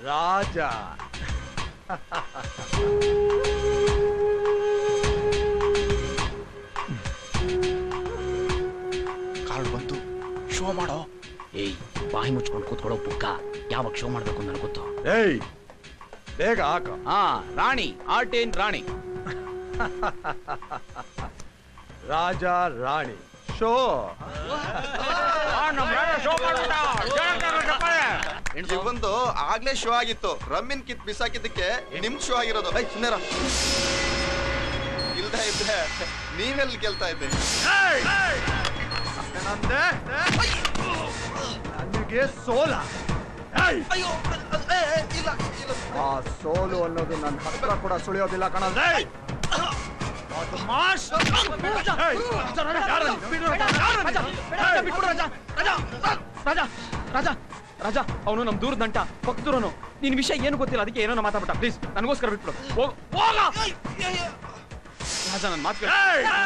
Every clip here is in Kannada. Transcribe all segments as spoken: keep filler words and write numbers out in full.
ರಾಜ. ಕಾರ್ಡ್ ಬಂತು, ಶೋ ಮಾಡೋ. ಏಯ್, ಬಾಯಿ ಮುಚ್ಕೊಂಡು ಕೂತ್ಕೊಳ್ಳೋ ಬುಕ್ಕ. ಯಾವಾಗ ಶೋ ಮಾಡ್ಬೇಕು ನನಗೆ ಗೊತ್ತು. ಏಯ್, ಬೇಗ ಹಾಕ. ಹಾ, ರಾಣಿ ಆರ್ಟೇನ್ ರಾಣಿ. ರಾಜ ರಾಣಿ ಶೋ. ಇವಂದು ಆಗ್ಲೇ ಶೋ ಆಗಿತ್ತು. ರಮ್ಮಿನ್ ಕಿತ್ ಬಿಸಾಕಿದ್ದಕ್ಕೆ ನಿಮ್ ಶೋ ಆಗಿರೋದು. ಸುಂದರ ಇಲ್ದ ಇದ್ರೆ ನೀವೆಲ್ಲಿ ಗೆಲ್ತಾ ಇದ್ದೆ? ನನಗೆ ಸೋಲ. ಅಯ್ಯೋ ಇಲ್ಲ ಇಲ್ಲ, ಆ ಸೋಲು ಅನ್ನೋದು ನನ್ನ ಹತ್ರ ಕೂಡ ಸುಳಿಯೋದಿಲ್ಲ ಕಣಲ್ದೆ. ರಾಜ ರಾಜ ಅವನು ನಮ್ ದೂರದ ದಂಟ ಪಕ್ಕದೂರನು. ನಿನ್ ವಿಷಯ ಏನು ಗೊತ್ತಿಲ್ಲ, ಅದಕ್ಕೆ ಏನೋ ಮಾತಾಡ್ಬಿಟ್ಟ. ಪ್ಲೀಸ್ ನನಗೋಸ್ಕರ ಬಿಟ್ಬಿಡು. ರಾಜ ನನ್ನ ಮಾತು ಕೇಳು.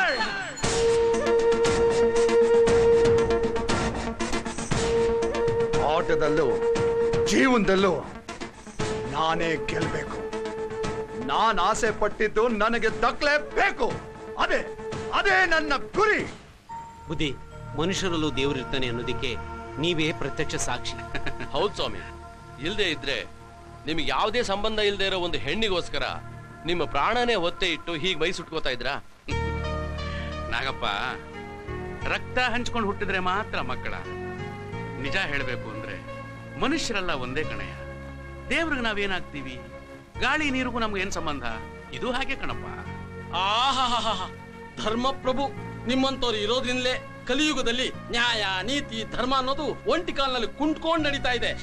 ಆಟದಲ್ಲೂ ಜೀವನದಲ್ಲೂ ನಾನೇ ಗೆಲ್ಬೇಕು. ನಾನ್ ಆಸೆ ಪಟ್ಟಿದ್ದು ನನಗೆ ದಕ್ಕಲೇಬೇಕು. ಅದೇ ಅದೇ ನನ್ನ ಗುರಿ. ಬುದ್ಧಿ, ಮನುಷ್ಯರಲ್ಲೂ ದೇವರಿರ್ತಾನೆ ಅನ್ನೋದಕ್ಕೆ ನೀವೇ ಪ್ರತ್ಯಕ್ಷ ಸಾಕ್ಷಿ. ಹೌದು ಸ್ವಾಮಿ, ಇಲ್ದೇ ಇದ್ರೆ ನಿಮಗೆ ಯಾವುದೇ ಸಂಬಂಧ ಇಲ್ಲದೆ ಇರೋ ಒಂದು ಹೆಣ್ಣಿಗೋಸ್ಕರ ನಿಮ್ಮ ಪ್ರಾಣನೇ ಒತ್ತೆ ಇಟ್ಟು ಹೀಗೆ ಮೈ ಸುಟ್ಕೋತಾ ಇದ್ರಾ? ನಾಗಪ್ಪ, ರಕ್ತ ಹಂಚ್ಕೊಂಡು ಹುಟ್ಟಿದ್ರೆ ಮಾತ್ರ ಮಕ್ಕಳ. ನಿಜ ಹೇಳಬೇಕು ಅಂದ್ರೆ ಮನುಷ್ಯರೆಲ್ಲ ಒಂದೇ ಕಣಯ್ಯ. ದೇವ್ರಿಗೆ ನಾವೇನಾಗ್ತೀವಿ? ಗಾಳಿ ನೀರಿಗೂ ನಮ್ಗೆ ಏನ್ ಸಂಬಂಧ? ಇದು ಹಾಗೆ ಕಣಪ್ಪ. ಆಹಾ, ಧರ್ಮಪ್ರಭು ನಿಮ್ಮಂತವ್ರು ಇರೋದ್ರಿಂದಲೇ ಕಲಿಯುಗದಲ್ಲಿ ನ್ಯಾಯ, ನೀತಿ, ಧರ್ಮ ಅನ್ನೋದು ಒಂಟಿ ಕಾಲಿನಲ್ಲಿ ಕುಂಟ್ಕೊಂಡು ನಡೀತಾ ಇದೆ.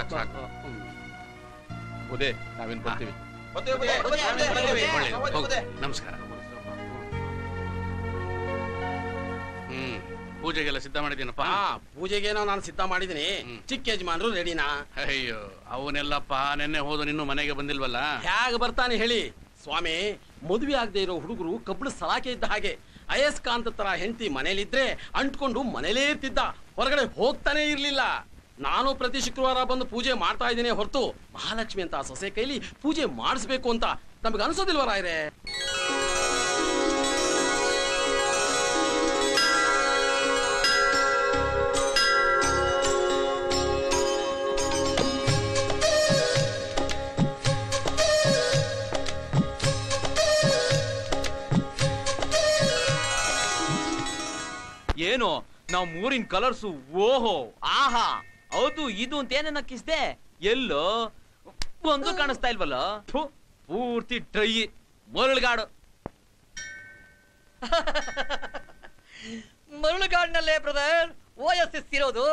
ಉದೇ, ನಾವೇನ್ ಬರ್ತೀವಿ. ನಮಸ್ಕಾರ. ಹ್ಮ್, ಪೂಜೆಗೆಲ್ಲ ಸಿದ್ಧ ಮಾಡಿದ್ದೀನಪ್ಪ. ಪೂಜೆಗೇನೋ ನಾನು ಸಿದ್ಧ ಮಾಡಿದೀನಿ. ಚಿಕ್ಕ ಯಜಮಾನ್ರು ರೆಡಿನಾ? ಅಯ್ಯೋ, ಅವನೆಲ್ಲಪ್ಪ ನೆನ್ನೆ ಹೋದ ನಿನ್ನೂ ಮನೆಗೆ ಬಂದಿಲ್ವಲ್ಲ. ಹೇಗೆ ಬರ್ತಾನೆ ಹೇಳಿ ಸ್ವಾಮಿ? ಮದುವೆ ಆಗದೆ ಇರೋ ಹುಡುಗರು ಕಬ್ಬಳು ಸಲಾಕೆ ಇದ್ದ ಹಾಗೆ. ಅಯಸ್ಕಾಂತ ತರ ಹೆಂಡತಿ ಮನೇಲಿದ್ರೆ ಅಂಟ್ಕೊಂಡು ಮನೇಲೇ ಇರ್ತಿದ್ದ, ಹೊರಗಡೆ ಹೋಗ್ತಾನೆ ಇರ್ಲಿಲ್ಲ. ನಾನು ಪ್ರತಿ ಶುಕ್ರವಾರ ಬಂದು ಪೂಜೆ ಮಾಡ್ತಾ ಇದ್ದೀನಿ ಹೊರತು ಮಹಾಲಕ್ಷ್ಮಿ ಅಂತ ಸೊಸೆ ಕೈಲಿ ಪೂಜೆ ಮಾಡಿಸ್ಬೇಕು ಅಂತ ನಮ್ಗೆ ಅನ್ಸೋದಿಲ್ವ ರಾಯರೇ? ಏನು ನಾವ್ ಮೂರಿನ ಕಲರ್ಸು? ಓಹೋ, ಆಹಾ, ಹೌದು ಇದು ಅಂತ ಏನೇನ ಕಿಸ್ದೆ? ಎಲ್ಲೋ ಒಂದು ಕಾಣಿಸ್ತಾ ಇಲ್ವಲ್ಲ. ಪೂರ್ತಿ ಡ್ರೈ ಮರಳುಗಾಡು. ಮರಳುಗಾಡಿನಲ್ಲೇ ಬ್ರದರ್ ಓ ಎಸ್ ಎಸ್ ಇರೋದು.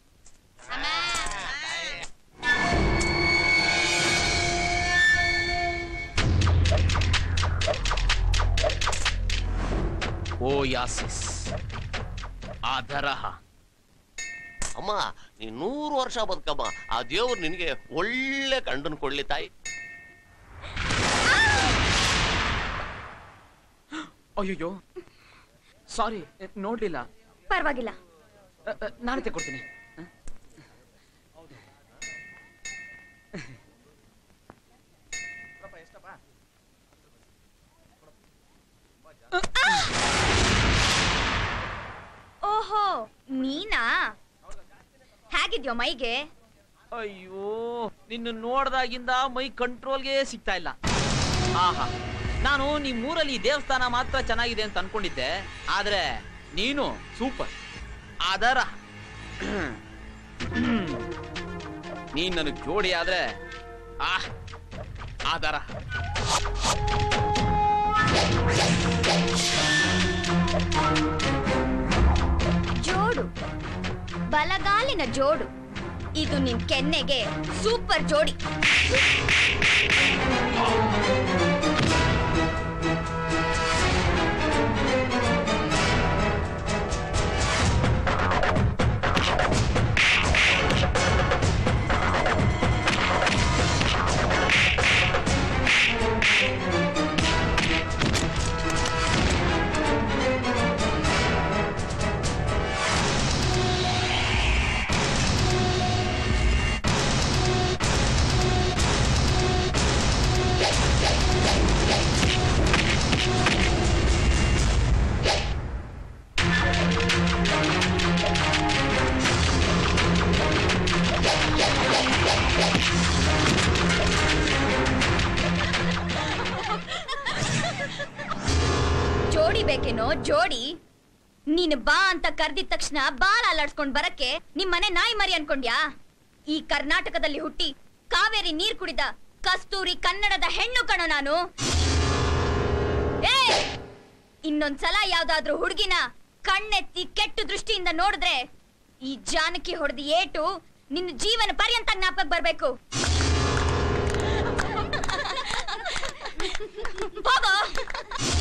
ಓಯಾಸಿಸ್ ಆದರಹ. ಅಮ್ಮ, ನೀ ನೂರು ವರ್ಷ ಬದುಕಮ್ಮ. ಆ ದೇವ್ರು ನಿನಗೆ ಒಳ್ಳೆ ಗಂಡನ್ ಕೊಡ್ಲಿ ತಾಯಿ. ಅಯ್ಯೋ ಸಾರಿ, ನೋಡ್ಲಿಲ್ಲ. ಪರವಾಗಿಲ್ಲ, ನಾನು ತೆಕ್ಕೊಡ್ತೀನಿ. ಓಹೋ, ನೀನಾ? ಹೇಗಿದ್ಯೋ ಮೈಗೆ? ಅಯ್ಯೋ, ನಿನ್ನ ನೋಡ್ದಾಗಿಂದ ಮೈ ಕಂಟ್ರೋಲ್ಗೆ ಸಿಗ್ತಾ ಇಲ್ಲ. ಆಹಾ, ನಾನು ನಿಮ್ಮೂರಲ್ಲಿ ದೇವಸ್ಥಾನ ಮಾತ್ರ ಚೆನ್ನಾಗಿದೆ ಅಂತ ಅನ್ಕೊಂಡಿದ್ದೆ, ಆದ್ರೆ ನೀನು ಸೂಪರ್. ಅದರ ನೀನ್ ನನಗ್ ಜೋಡಿ ಆದ್ರೆ ಆಹ್ ಆದರ. ಜೋಡು, ಬಲಗಾಲಿನ ಜೋಡು. ಇದು ನಿನ್ ಕೆನ್ನೆಗೆ ಸೂಪರ್ ಜೋಡಿ. ಜೋಡಿ. ನೀನು ಬಾ ಅಂತ ಕರ್ದಿದ ತಕ್ಷಣ ಬಾಲ ಅಲ್ಲಾಡ್ಸ್ಕೊಂಡ್ ಬರಕ್ಕೆ ನಿಮ್ಮನೆ ನಾಯಿ ಮರಿ ಅನ್ಕೊಂಡ್ಯಾ? ಈ ಕರ್ನಾಟಕದಲ್ಲಿ ಹುಟ್ಟಿ ಕಾವೇರಿ ನೀರ್ ಕುಡಿದ ಕಸ್ತೂರಿ ಕನ್ನಡದ ಹೆಣ್ಣು ಕಣೋ ನಾನು. ಏ ಇನ್ನೊಂದ್ಸಲ ಯಾವ್ದಾದ್ರೂ ಹುಡುಗಿನ ಕಣ್ಣೆತ್ತಿ ಕೆಟ್ಟು ದೃಷ್ಟಿಯಿಂದ ನೋಡಿದ್ರೆ ಈ ಜಾನಕಿ ಹೊಡೆದ ಏಟು ನಿನ್ನ ಜೀವನ ಪರ್ಯಂತ ಜ್ಞಾಪಕ ಬರ್ಬೇಕು. ಹೋಗೋ.